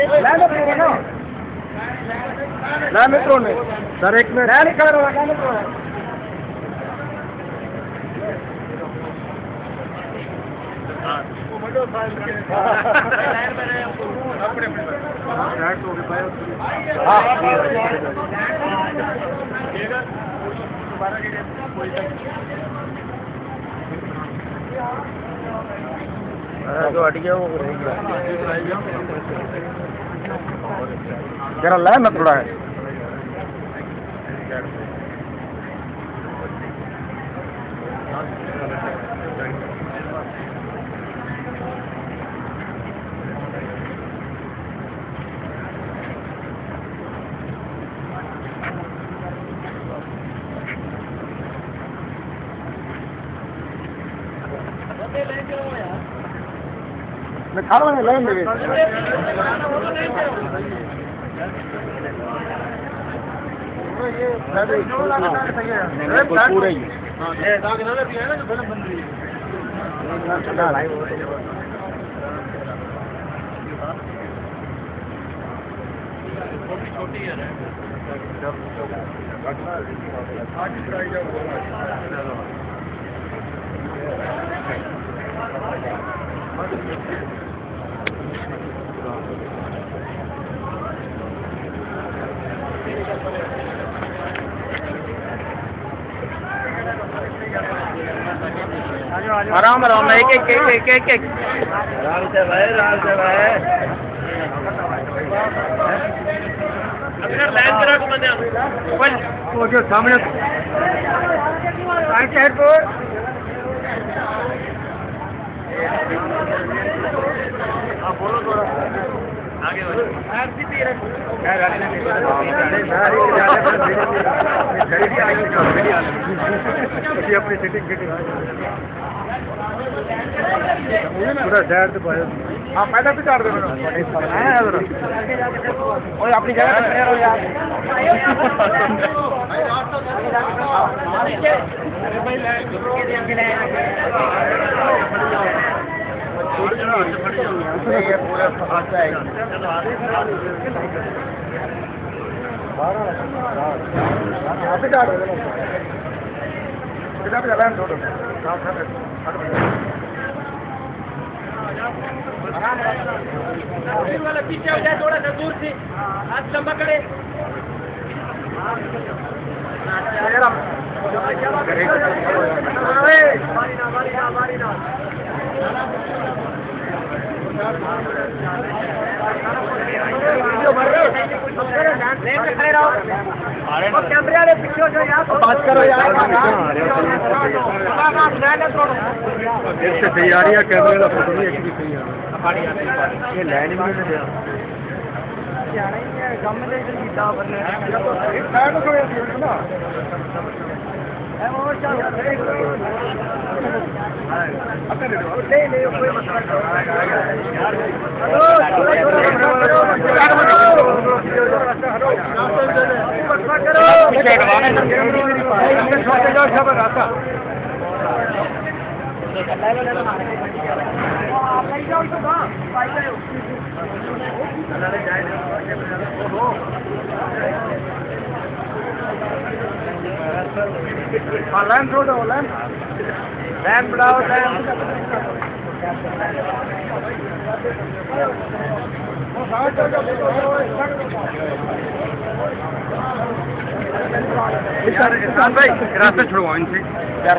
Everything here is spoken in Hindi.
मित्रों ने सर एक मिनट जो हट गया वो जरा लाइन में थोड़ा है। मैं खा रहा हूँ लाइन में पूरा ही छोटी है आराम आराम एक एक एक एक एक एक आराम से भाई अपना लाइन करा को बंदे वो जो सामने राइट साइड पर आप बोलो थोड़ा आगे बढ़ो अपनी सेटिंग पूरा साइड से हाँ पैदा भी काट दो अपनी जगह पे खड़े रहो यार वाला पीछे हो जाए थोड़ा सा दूर से हाथ लंबा करे कैमरे वाले पीछे हो जाओ यार बात करो यार सही आ रही है कैमरे वाला फोटो भी एक भी सही आ रहा है ये लाइन में लाइन छोड़ो लाइन बढ़ाओ इरफान भाई रास्ता छुड़वाओ इनसे यार